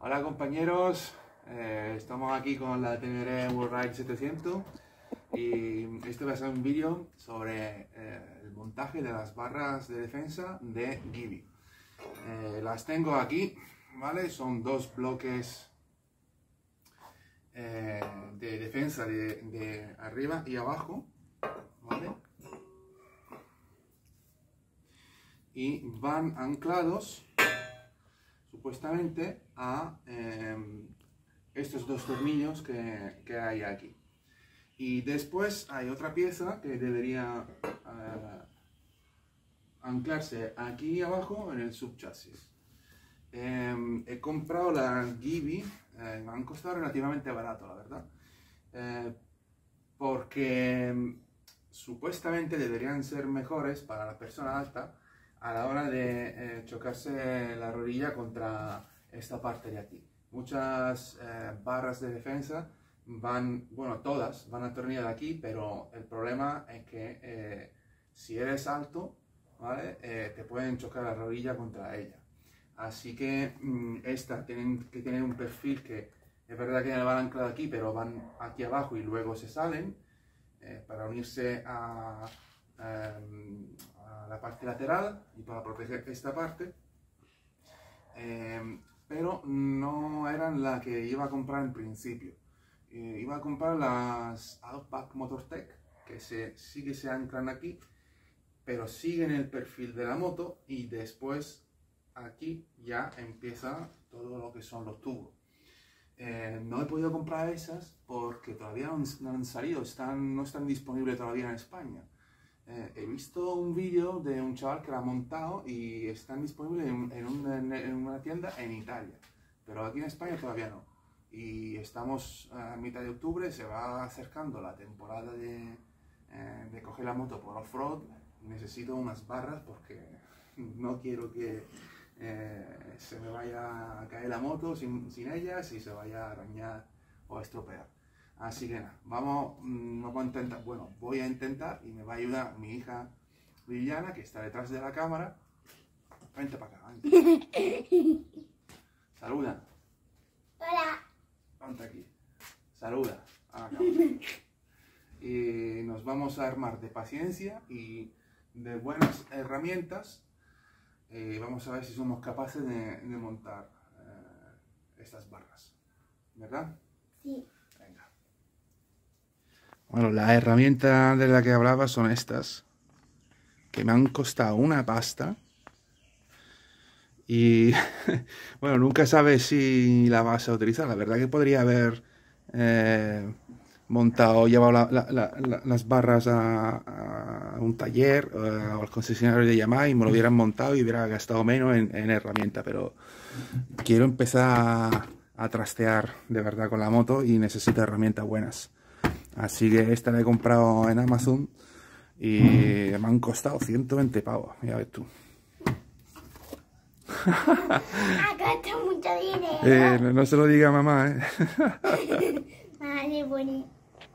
Hola compañeros, estamos aquí con la Teneré World Ride 700 y este va a ser un vídeo sobre el montaje de las barras de defensa de Givi. Las tengo aquí, ¿vale? Son dos bloques de defensa de arriba y abajo, ¿vale? Y van anclados supuestamente a estos dos tornillos que hay aquí. Y después hay otra pieza que debería anclarse aquí abajo en el subchasis. He comprado la Givi, me han costado relativamente barato, la verdad, porque supuestamente deberían ser mejores para la persona alta a la hora de chocarse la rodilla contra esta parte de aquí. Muchas barras de defensa van, bueno, todas van atornilladas aquí, pero el problema es que si eres alto, ¿vale? Te pueden chocar la rodilla contra ella. Así que estas tienen que tener un perfil que es verdad que van ancladas aquí, pero van aquí abajo y luego se salen para unirse a la parte lateral y para proteger esta parte, pero no eran las que iba a comprar en principio. Iba a comprar las Outback Motortech, que sí que se anclan aquí, pero siguen el perfil de la moto y después aquí ya empieza todo lo que son los tubos. No he podido comprar esas porque todavía no han salido, no están disponibles todavía en España. He visto un vídeo de un chaval que la ha montado y están disponibles en una tienda en Italia, pero aquí en España todavía no. Y estamos a mitad de octubre, se va acercando la temporada de coger la moto por off-road. Necesito unas barras porque no quiero que se me vaya a caer la moto sin ellas y se vaya a arañar o a estropear. Así que nada, vamos a intentar, bueno, voy a intentar y me va a ayudar mi hija Viviana, que está detrás de la cámara. Vente para acá, vente. Saluda. Hola. Vente aquí. Saluda a la cámara. Y nos vamos a armar de paciencia y de buenas herramientas. Vamos a ver si somos capaces de montar estas barras. ¿Verdad? Sí. Venga. Bueno, la herramienta de la que hablaba son estas, que me han costado una pasta. Y bueno, nunca sabes si la vas a utilizar. La verdad que podría haber llevado las barras a un taller o al concesionario de Yamaha y me lo hubieran montado y hubiera gastado menos en herramienta. Pero quiero empezar a trastear de verdad con la moto y necesito herramientas buenas. Así que esta la he comprado en Amazon y me han costado 120 pavos, ya ves tú. Acá está mucho dinero. No se lo diga a mamá, ¿eh? Vale, bueno.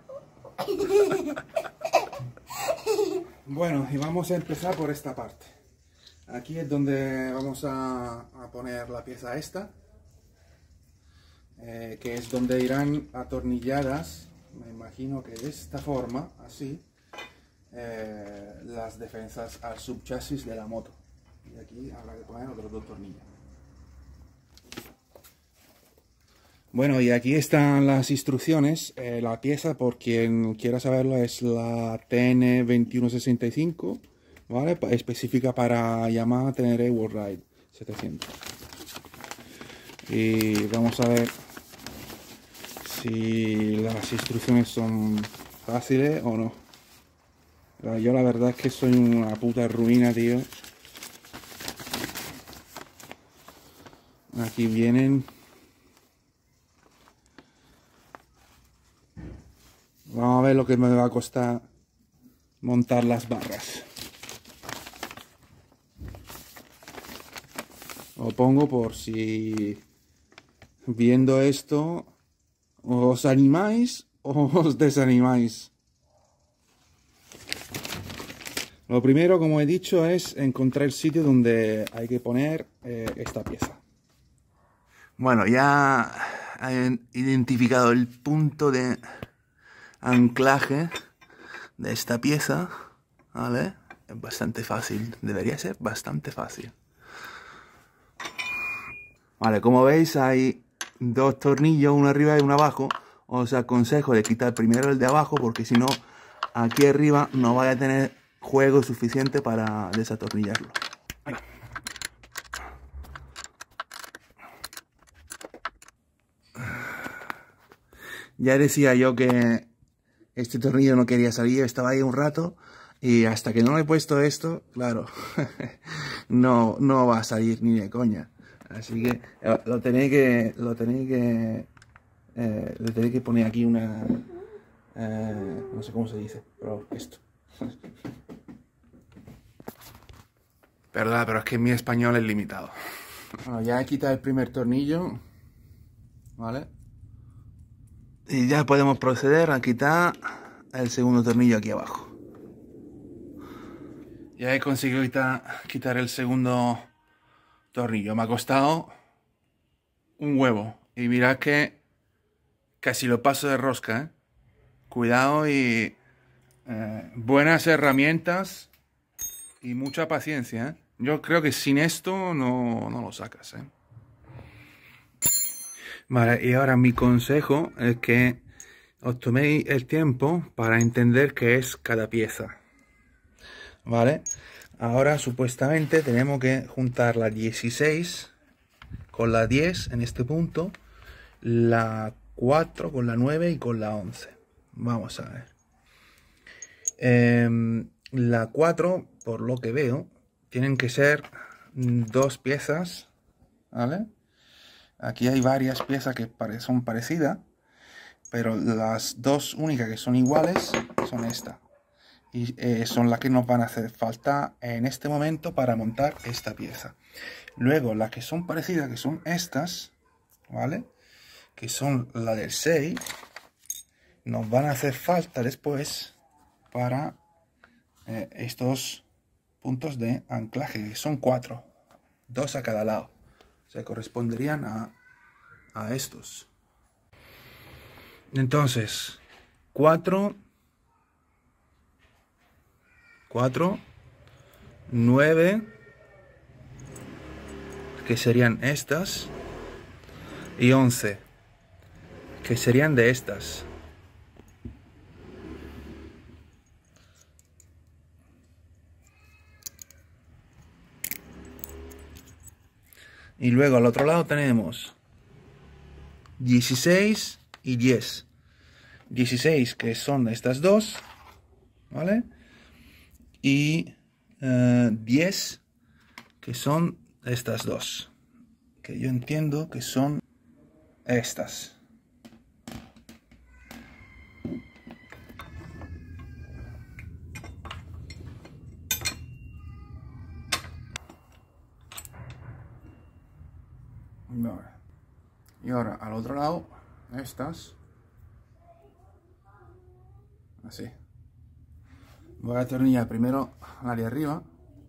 Bueno, y vamos a empezar por esta parte. Aquí es donde vamos a poner la pieza esta, que es donde irán atornilladas, me imagino que de esta forma, así, las defensas al subchasis de la moto. Y aquí habrá que poner otros dos tornillos. Bueno, y aquí están las instrucciones. La pieza, por quien quiera saberlo, es la TN2165, ¿vale? Específica para Yamaha Teneré World Ride 700. Y vamos a ver si las instrucciones son fáciles o no. Yo la verdad es que soy una puta ruina, tío. Aquí vienen. Vamos a ver lo que me va a costar montar las barras. Lo pongo por si viendo esto os animáis o os desanimáis. Lo primero, como he dicho, es encontrar el sitio donde hay que poner esta pieza. Bueno, ya he identificado el punto de anclaje de esta pieza, ¿vale? Es bastante fácil, debería ser bastante fácil. Vale, como veis hay dos tornillos, uno arriba y uno abajo. Os aconsejo de quitar primero el de abajo porque si no, aquí arriba no vaya a tener juego suficiente para desatornillarlo. Ya decía yo que este tornillo no quería salir, estaba ahí un rato y hasta que no le he puesto esto, claro, no va a salir ni de coña. Así que le tenéis que poner aquí una, no sé cómo se dice, pero esto. Perdón, pero es que mi español es limitado. Bueno, ya he quitado el primer tornillo, ¿vale? Y ya podemos proceder a quitar el segundo tornillo aquí abajo. Ya he conseguido quitar el segundo tornillo. Me ha costado un huevo. Y mirad que casi lo paso de rosca, ¿eh? Cuidado y buenas herramientas y mucha paciencia, ¿eh? Yo creo que sin esto no lo sacas, ¿eh? Vale, y ahora mi consejo es que os toméis el tiempo para entender qué es cada pieza. Vale, ahora supuestamente tenemos que juntar la 16 con la 10 en este punto, la 4 con la 9 y con la 11. Vamos a ver. La 4, por lo que veo, tienen que ser dos piezas, ¿vale? Aquí hay varias piezas que son parecidas, pero las dos únicas que son iguales son estas. Y son las que nos van a hacer falta en este momento para montar esta pieza. Luego las que son parecidas, que son estas, ¿vale? Que son la del 6, nos van a hacer falta después para estos puntos de anclaje, que son 4, 2 a cada lado. Se corresponderían a estos. Entonces, 4, 9, que serían estas, y 11, que serían de estas. Y luego al otro lado tenemos 16 y 10. 16 que son estas dos, ¿vale? Y 10 que son estas dos, que yo entiendo que son estas. Y ahora al otro lado, estas, así. Voy a atornillar primero la de arriba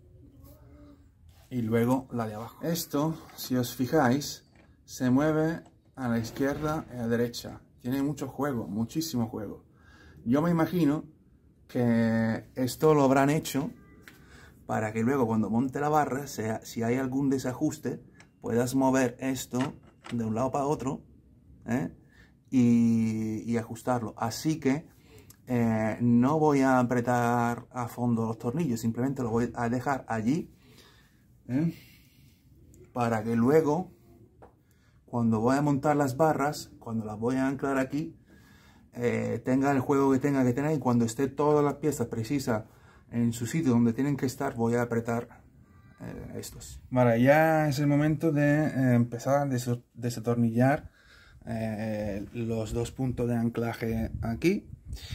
y luego la de abajo. Esto, si os fijáis, se mueve a la izquierda y a la derecha. Tiene mucho juego, muchísimo juego. Yo me imagino que esto lo habrán hecho para que luego cuando monte la barra, si hay algún desajuste, puedas mover esto de un lado para otro, ¿eh? y ajustarlo. Así que no voy a apretar a fondo los tornillos, simplemente lo voy a dejar allí, ¿eh? Para que luego, cuando voy a montar las barras, cuando las voy a anclar aquí, tenga el juego que tenga que tener, y cuando esté todas las piezas precisas en su sitio donde tienen que estar, voy a apretar estos. Vale, ya es el momento de empezar a desatornillar los dos puntos de anclaje aquí.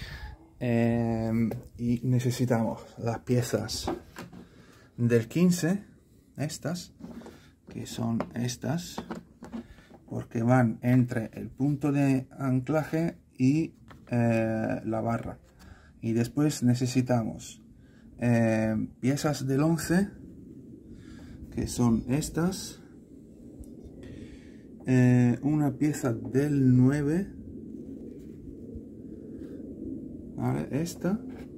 Y necesitamos las piezas del 15, estas, que son estas, porque van entre el punto de anclaje y la barra. Y después necesitamos piezas del 11, que son estas, una pieza del 9. Vale, esta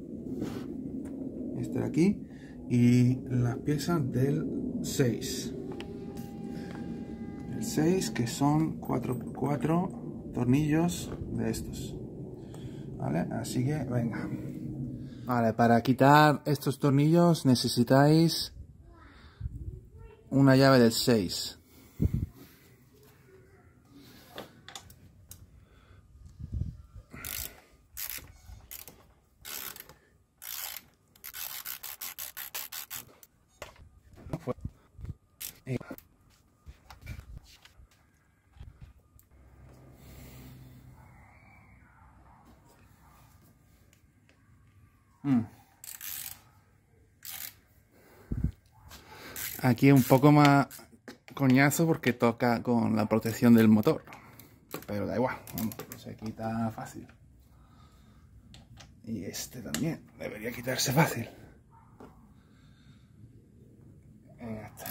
de aquí, y la pieza del 6. El 6, que son 4 tornillos de estos. Vale, así que venga. Vale, para quitar estos tornillos necesitáis una llave del 6. Aquí un poco más coñazo porque toca con la protección del motor, pero da igual, vamos, se quita fácil. Y este también debería quitarse fácil. Ya está.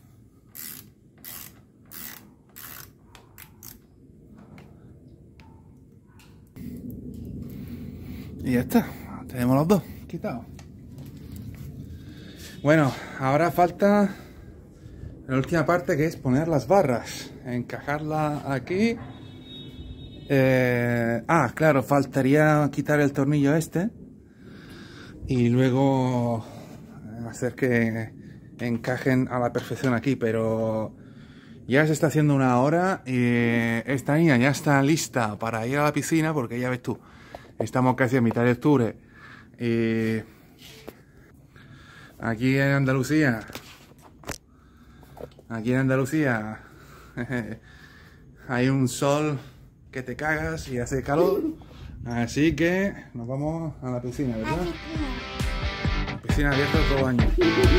Y ya está, tenemos los dos quitados. Bueno, ahora falta la última parte, que es poner las barras, encajarla aquí. Claro, faltaría quitar el tornillo este y luego hacer que encajen a la perfección aquí, pero ya se está haciendo una hora y esta niña ya está lista para ir a la piscina, porque ya ves tú, estamos casi a mitad de octubre y aquí en Andalucía hay un sol que te cagas y hace calor, así que nos vamos a la piscina, ¿verdad? Piscina abierta todo el año.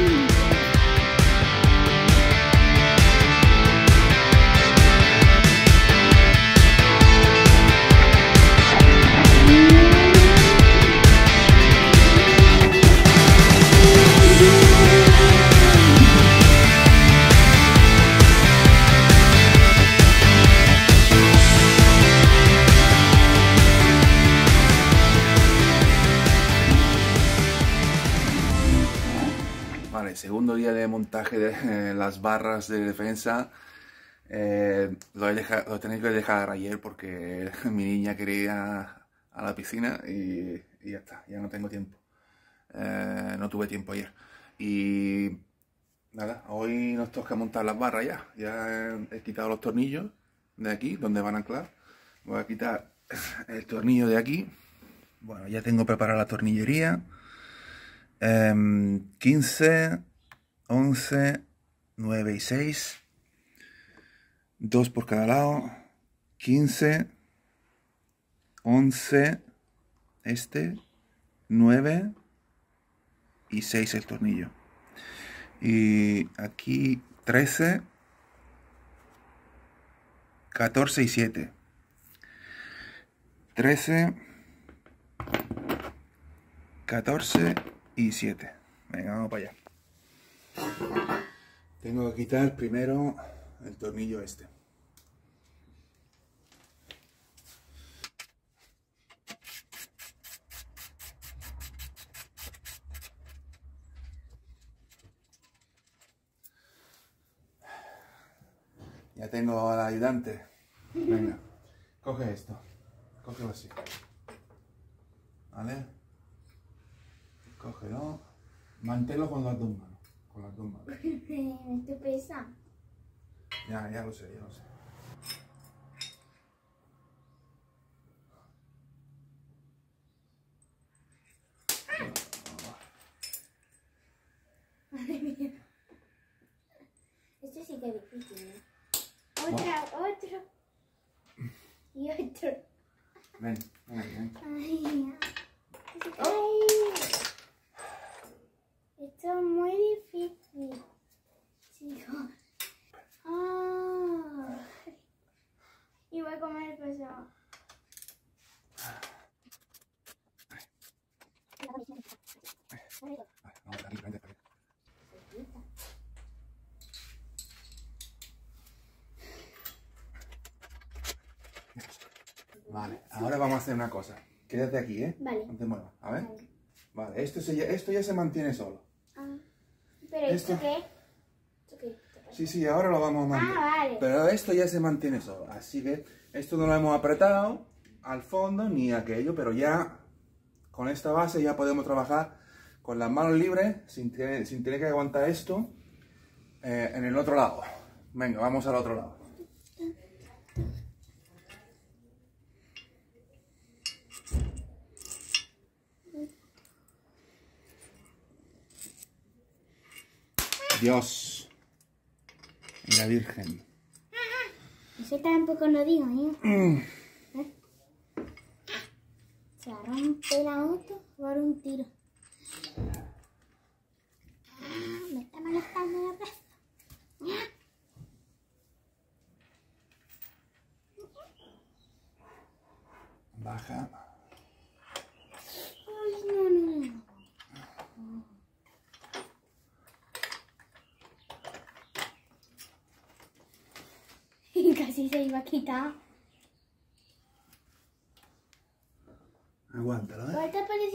Vale, segundo día de montaje de las barras de defensa. Lo tenéis que dejar ayer porque mi niña quería ir a la piscina y ya está, ya no tengo tiempo. No tuve tiempo ayer. Y nada, hoy nos toca montar las barras ya. Ya he quitado los tornillos de aquí, donde van a anclar. Voy a quitar el tornillo de aquí. Bueno, ya tengo preparada la tornillería. 15, 11, 9 y 6. 2 por cada lado. 15, 11, 9 y 6 el tornillo. Y aquí 13, 14 y 7. 13, 14 y 7. Venga, vamos para allá. Tengo que quitar primero el tornillo este. Ya tengo al ayudante. Venga, coge esto. Cógelo así. ¿Vale? Cógelo. Manténlo con las dos manos. Con las dos manos. ¿Te pesa? Ya lo sé, ya lo sé. Madre mía. Esto sí que es difícil, ¿eh? Otro. Y otro. Ven. Ay, esto es muy difícil, chicos. Y voy a comer el pesado. Vale, ahora vamos a hacer una cosa. Quédate aquí, ¿eh? Vale. No te muevas. A ver. Vale, esto ya se mantiene solo. Ah, ¿pero esto qué? ¿Esto qué? Sí, ahora lo vamos a mantener. Ah, vale. Pero esto ya se mantiene solo. Así que esto no lo hemos apretado al fondo ni aquello, pero ya con esta base ya podemos trabajar con las manos libres sin tener que aguantar esto en el otro lado. Venga, vamos al otro lado. Dios y la Virgen. Eso tampoco lo digo, ¿eh? Se rompe la moto por un tiro. Me está molestando la plaza. Baja. Ay, no. Casi se iba a quitar. Aguántalo, ¿eh? Ahorita parece...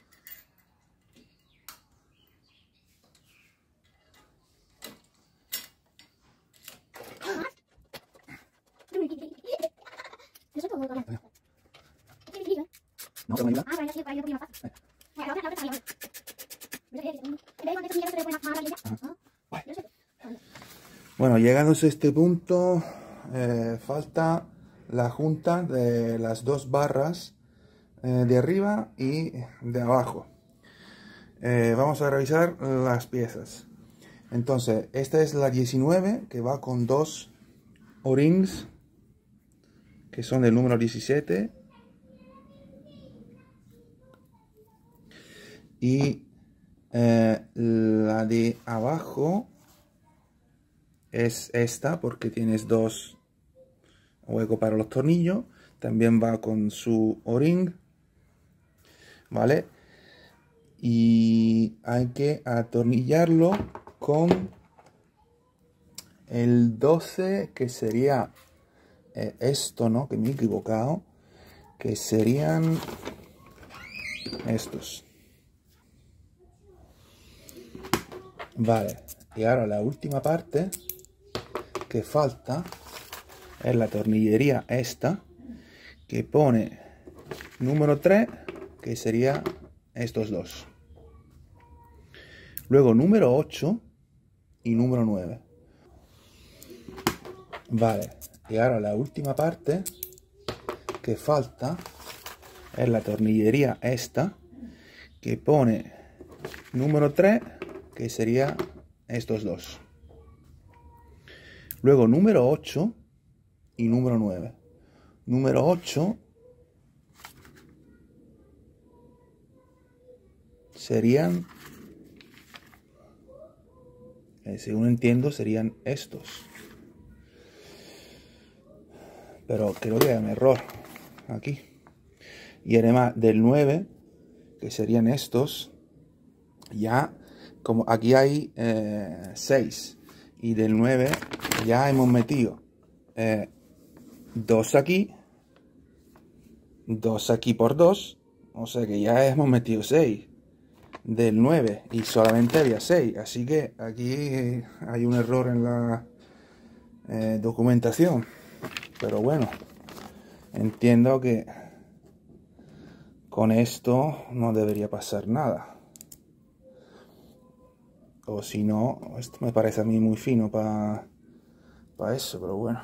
No, ¿te ayuda? Bueno, llegados a este punto, falta la junta de las dos barras de arriba y de abajo. Vamos a revisar las piezas. Entonces, esta es la 19, que va con dos O-rings, que son del número 17. Y la de abajo es esta, porque tienes dos huecos para los tornillos. También va con su O-ring, ¿vale? Y hay que atornillarlo con el 12, que sería esto, ¿no? Que me he equivocado, que serían estos. Vale, y ahora la última parte que falta es la tornillería esta, que pone número 3, que sería estos dos. Luego número 8 y número 9. Vale, y ahora la última parte que falta es la tornillería esta, que pone número 3, que sería estos dos. Luego número 8 y número 9. Número 8 serían, según entiendo, serían estos. Pero creo que hay un error aquí. Y además del 9, que serían estos, ya como aquí hay 6, y del 9 ya hemos metido 2 aquí, 2 aquí por 2, o sea que ya hemos metido 6 del 9 y solamente había 6, así que aquí hay un error en la documentación, pero bueno, entiendo que con esto no debería pasar nada. O si no, esto me parece a mí muy fino para eso, pero bueno.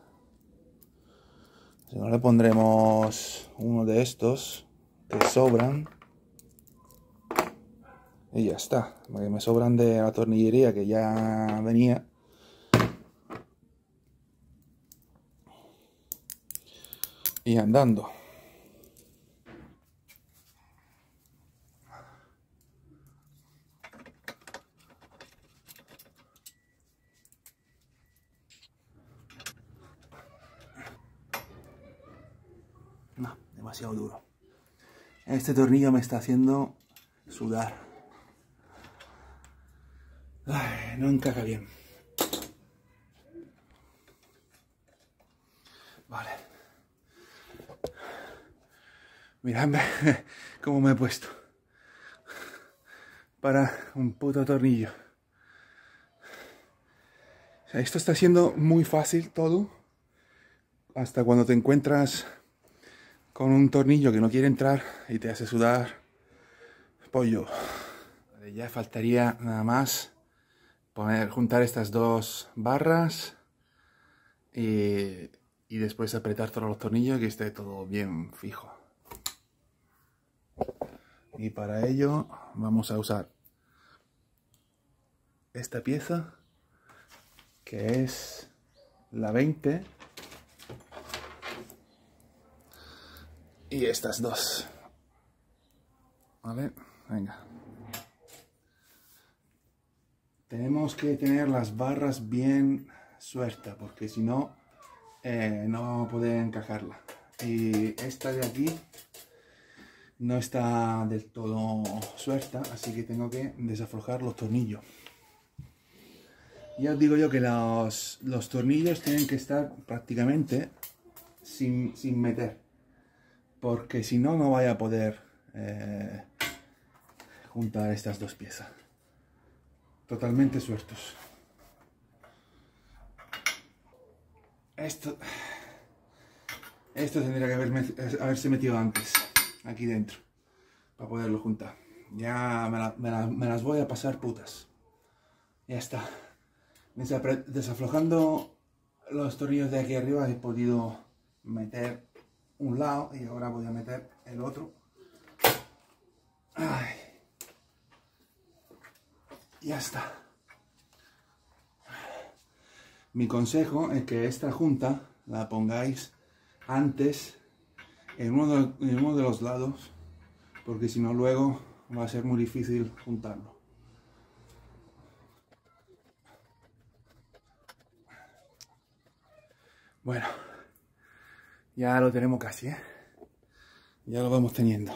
Si no, le pondremos uno de estos que sobran. Y ya está. Porque me sobran de la tornillería que ya venía. Y andando. No, demasiado duro. Este tornillo me está haciendo sudar. Ay, no encaja bien. Vale. Miradme cómo me he puesto. Para un puto tornillo. O sea, esto está siendo muy fácil todo. Hasta cuando te encuentras con un tornillo que no quiere entrar y te hace sudar pollo. Vale, ya faltaría nada más juntar estas dos barras y después apretar todos los tornillos y que esté todo bien fijo. Y para ello vamos a usar esta pieza que es la 20 y estas dos. Vale, venga. Tenemos que tener las barras bien sueltas porque si no, no vamos a poder encajarla. Y esta de aquí no está del todo suelta, así que tengo que desaflojar los tornillos. Ya os digo yo que los tornillos tienen que estar prácticamente sin meter, porque si no, no vaya a poder juntar estas dos piezas. Totalmente sueltos. Esto tendría que haberse metido antes, aquí dentro, para poderlo juntar. Ya me las voy a pasar putas. Ya está. Desaflojando los tornillos de aquí arriba he podido meter un lado y ahora voy a meter el otro. Ay. Ya está. Mi consejo es que esta junta la pongáis antes en uno de los lados, porque si no luego va a ser muy difícil juntarlo. Bueno, ya lo tenemos casi, ¿eh? Ya lo vamos teniendo.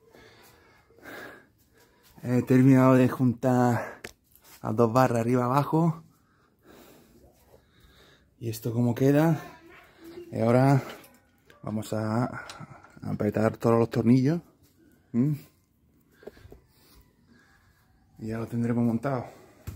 He terminado de juntar las dos barras arriba abajo. Y esto como queda. Y ahora vamos a apretar todos los tornillos. Y ya lo tendremos montado.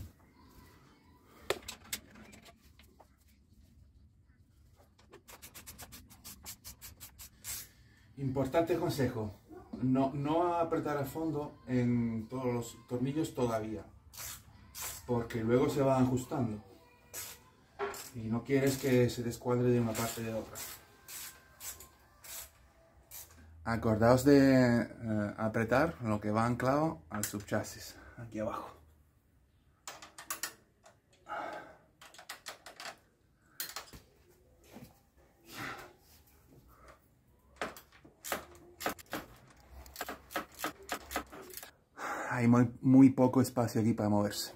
Importante consejo. No apretar a fondo en todos los tornillos todavía, porque luego se van ajustando y no quieres que se descuadre de una parte de otra. Acordaos de apretar lo que va anclado al subchasis, aquí abajo. Hay muy poco espacio aquí para moverse.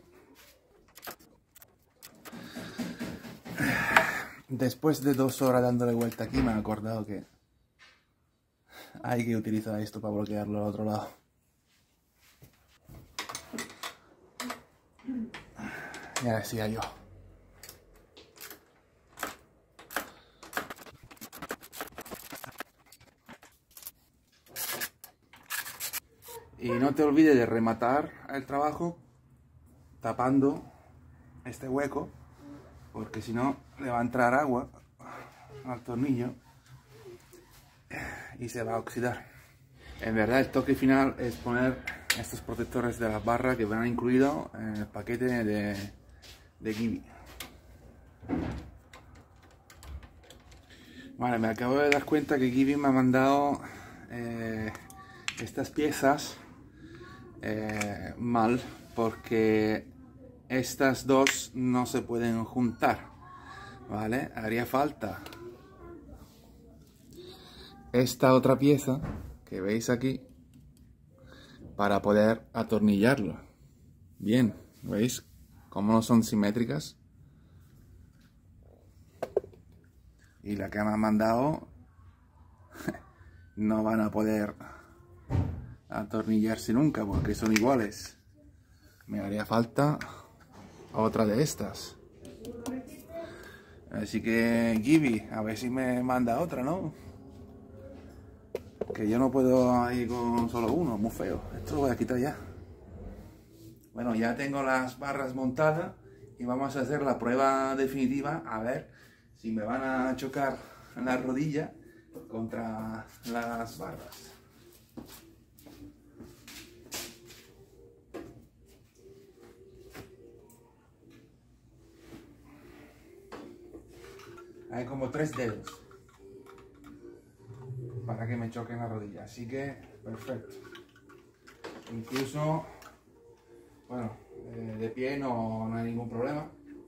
Después de 2 horas dándole vuelta aquí me he acordado que hay que utilizar esto para bloquearlo al otro lado. Ya decía yo. Y no te olvides de rematar el trabajo tapando este hueco, porque si no le va a entrar agua al tornillo y se va a oxidar. En verdad el toque final es poner estos protectores de las barras que van incluidos en el paquete de Givi. Vale, me acabo de dar cuenta que Givi me ha mandado estas piezas mal, porque estas dos no se pueden juntar, ¿vale? Haría falta esta otra pieza que veis aquí para poder atornillarlo. Bien, ¿veis cómo no son simétricas? Y la que me han mandado no van a poder atornillarse nunca porque son iguales. Me haría falta otra de estas. Así que Givi, a ver si me manda otra, ¿no? Que yo no puedo ir con solo uno, muy feo. Esto lo voy a quitar ya. Bueno, ya tengo las barras montadas y vamos a hacer la prueba definitiva a ver si me van a chocar la rodilla contra las barras. Hay como 3 dedos para que me choquen la rodilla, así que perfecto. Incluso, bueno, de pie no hay ningún problema.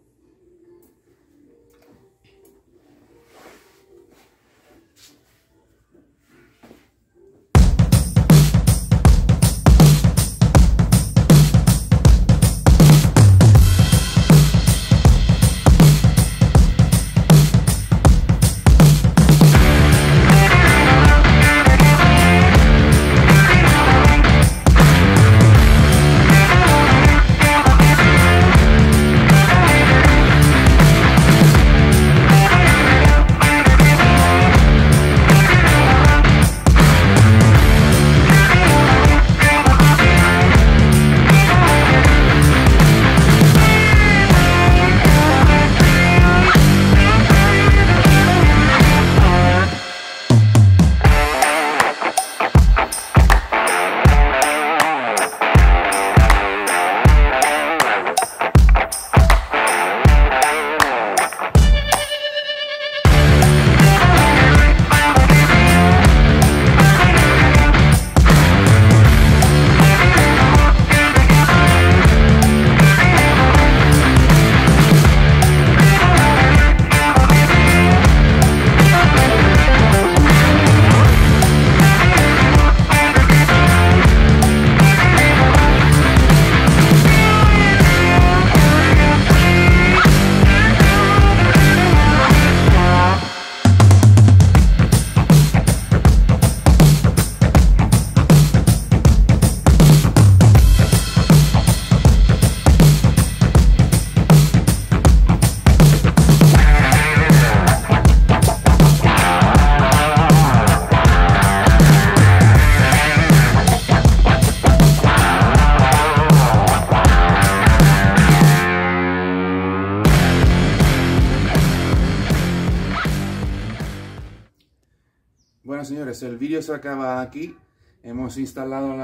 Bueno, señores, el vídeo se acaba aquí. Hemos instalado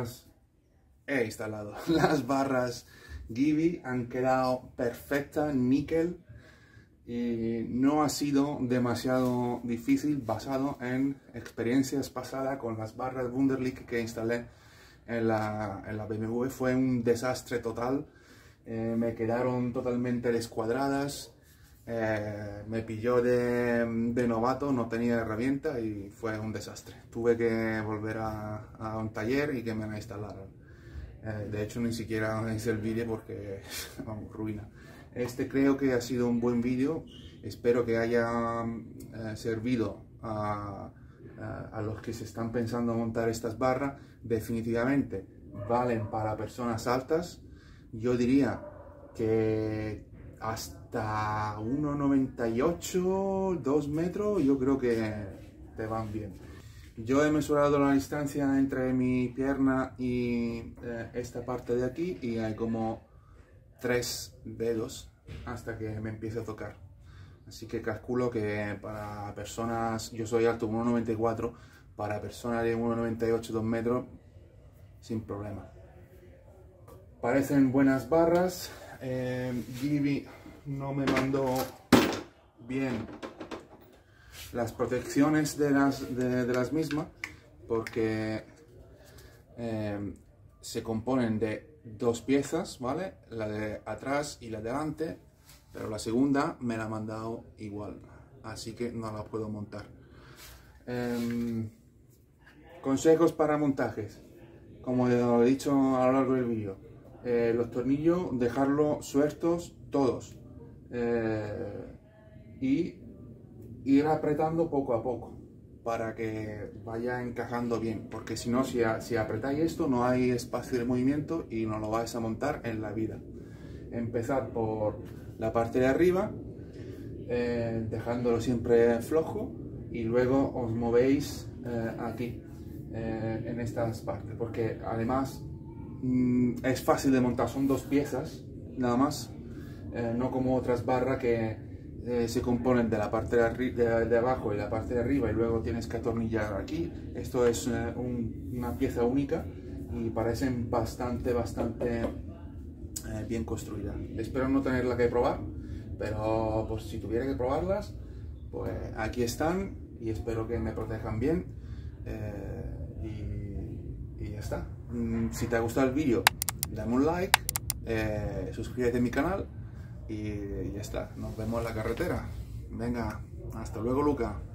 las barras Givi, han quedado perfectas, níquel, y no ha sido demasiado difícil basado en experiencias pasadas con las barras Wunderlich que instalé en la BMW. Fue un desastre total, me quedaron totalmente descuadradas. Me pilló de novato, no tenía herramienta y fue un desastre. Tuve que volver a un taller y que me la instalaran. De hecho, ni siquiera hice el vídeo porque, vamos, ruina. Creo que ha sido un buen vídeo. Espero que haya servido a los que se están pensando montar estas barras. Definitivamente valen para personas altas. Yo diría que hasta 1,98, 2 metros, yo creo que te van bien. Yo he mesurado la distancia entre mi pierna y esta parte de aquí y hay como 3 dedos hasta que me empiece a tocar. Así que calculo que para personas, yo soy alto 1,94, para personas de 1,98, 2 metros, sin problema. Parecen buenas barras. Givi no me mandó bien las protecciones de las mismas porque se componen de 2 piezas, ¿vale? La de atrás y la de delante, pero la segunda me la ha mandado igual, así que no la puedo montar. Consejos para montajes, como he dicho a lo largo del vídeo. Los tornillos dejarlos sueltos todos y ir apretando poco a poco para que vaya encajando bien, porque si no, si apretáis esto no hay espacio de movimiento y no lo vais a montar en la vida. Empezad por la parte de arriba, dejándolo siempre flojo, y luego os movéis aquí en estas partes, porque además es fácil de montar, son dos piezas nada más, no como otras barras que se componen de la parte de abajo y la parte de arriba y luego tienes que atornillar aquí. Esto es una pieza única y parecen bastante bien construidas. Espero no tenerla que probar, pero pues si tuviera que probarlas, pues aquí están y espero que me protejan bien. Y ya está. Si te ha gustado el vídeo, dame un like, suscríbete a mi canal y ya está. Nos vemos en la carretera. Venga, hasta luego, Luca.